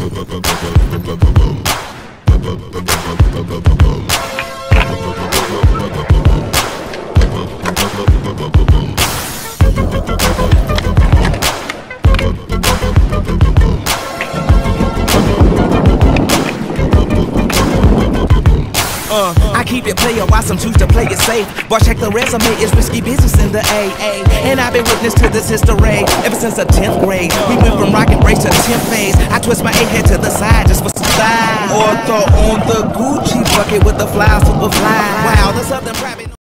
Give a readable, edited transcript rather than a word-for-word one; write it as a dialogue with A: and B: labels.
A: I keep it player while some choose to play it safe. Boy, check the resume, it's risky business in the AA. And I've been witness to this history ever since the 10th grade. We went from rock and brace to the 10th phase. I twist my A-head to the side just for style. Or throw on the Gucci bucket with the fly super fly. Wow, the Southern private.